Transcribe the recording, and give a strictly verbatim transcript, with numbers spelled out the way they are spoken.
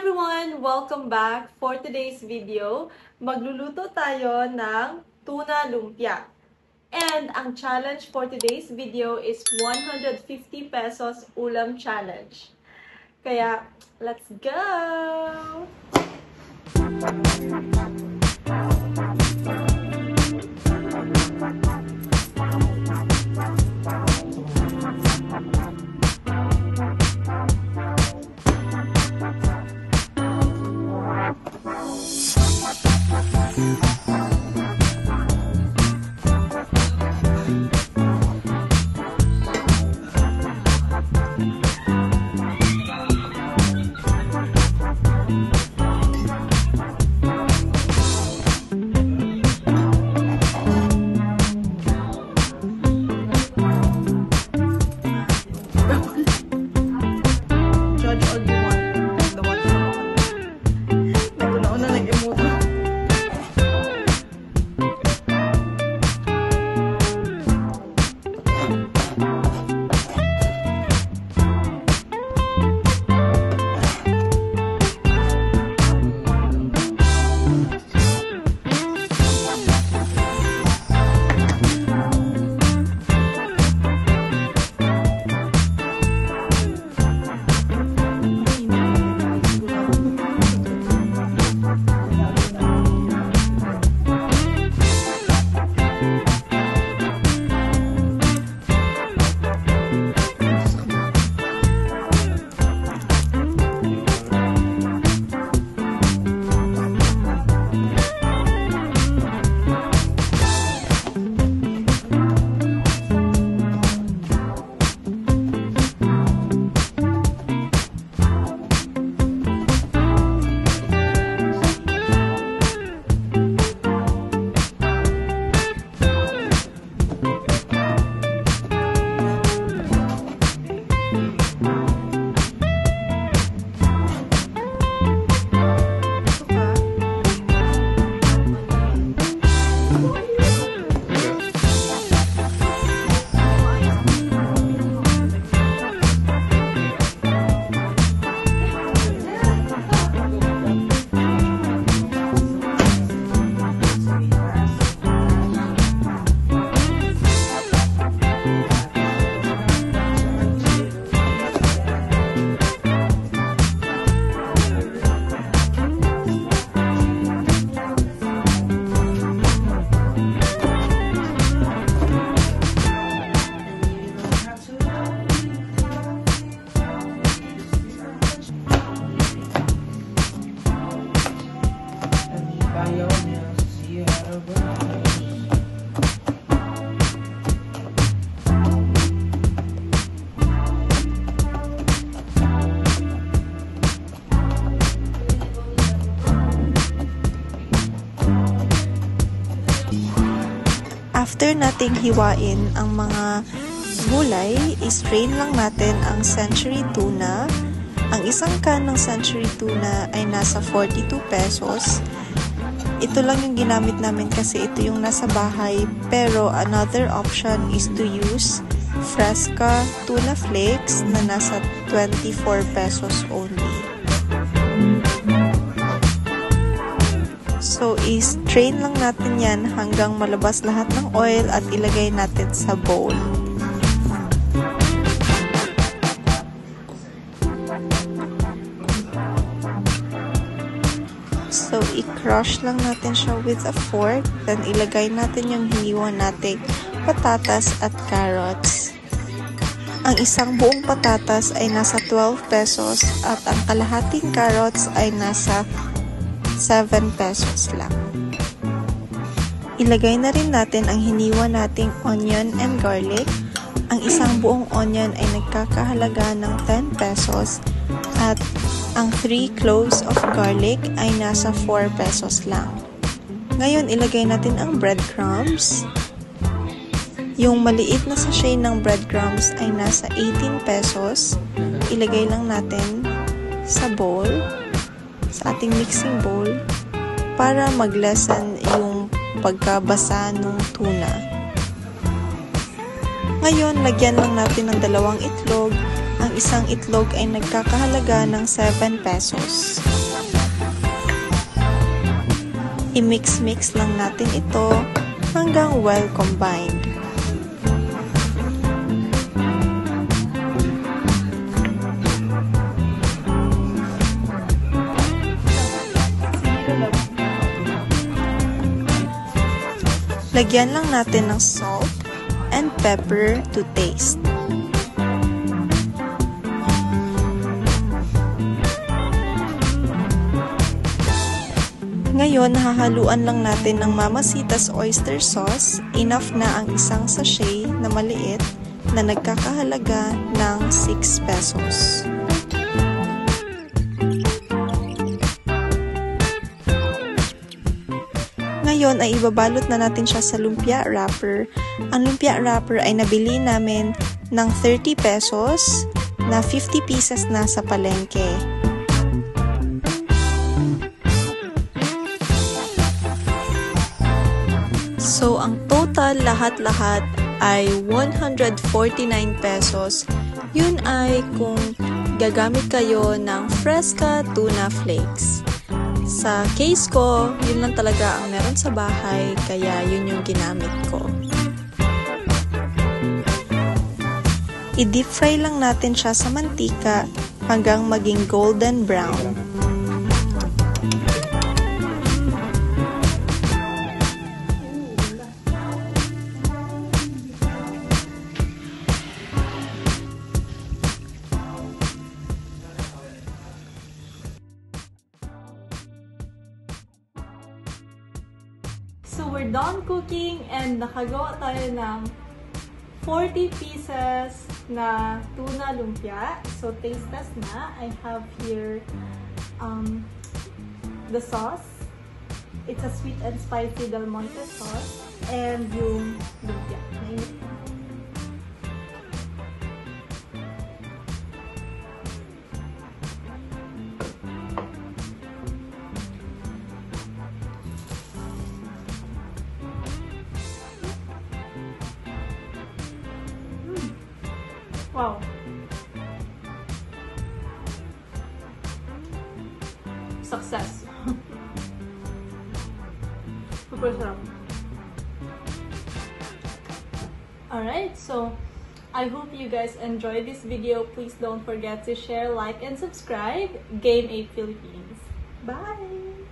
everyone! Welcome back! For today's video, magluluto tayo ng tuna lumpia. And ang challenge for today's video is one hundred fifty pesos ulam challenge. Kaya, let's go! After nating hiwain ang mga gulay, i-strain lang natin ang Century Tuna. Ang isang can ng Century Tuna ay nasa forty-two pesos. Ito lang yung ginamit namin kasi ito yung nasa bahay. Pero another option is to use Fresca Tuna Flakes na nasa twenty-four pesos only. So, i-strain lang natin yan hanggang malabas lahat ng oil at ilagay natin sa bowl. So, i-crush lang natin siya with a fork. Then, ilagay natin yung hiniwa nating patatas at carrots. Ang isang buong patatas ay nasa twelve pesos at ang kalahating carrots ay nasa seven pesos lang. Ilagay na rin natin ang hiniwa nating onion and garlic. Ang isang buong onion ay nagkakahalaga ng ten pesos at ang three cloves of garlic ay nasa four pesos lang. Ngayon, ilagay natin ang breadcrumbs. Yung maliit na sachet ng breadcrumbs ay nasa eighteen pesos. Ilagay lang natin sa bowl, sa ating mixing bowl, para mag-lessen yung pagkabasa ng tuna. Ngayon, lagyan lang natin ng dalawang itlog. Ang isang itlog ay nagkakahalaga ng seven pesos. I-mix-mix lang natin ito hanggang well combined. Lagyan lang natin ng salt and pepper to taste. Ngayon, hahaluan lang natin ng Mamacita's oyster sauce. Enough na ang isang sachet na maliit na nagkakahalaga ng six pesos. Ngayon ay ibabalot na natin siya sa lumpia wrapper. Ang lumpia wrapper ay nabili namin ng thirty pesos na fifty pieces na sa palengke. So, ang total lahat-lahat ay one hundred forty-nine pesos. Yun ay kung gagamit kayo ng Fresca tuna flakes. Sa case ko, yun lang talaga ang meron sa bahay, kaya yun yung ginamit ko. I-deep fry lang natin siya sa mantika hanggang maging golden brown. So, we're done cooking and nakagawa tayo ng forty pieces na tuna lumpia. So, taste test na. I have here um, the sauce. It's a sweet and spicy Del Monte sauce. And yung lumpia. Nainit na. Wow. Success. Super sarap. Alright, so I hope you guys enjoyed this video. Please don't forget to share, like, and subscribe. Game eight Philippines. Bye!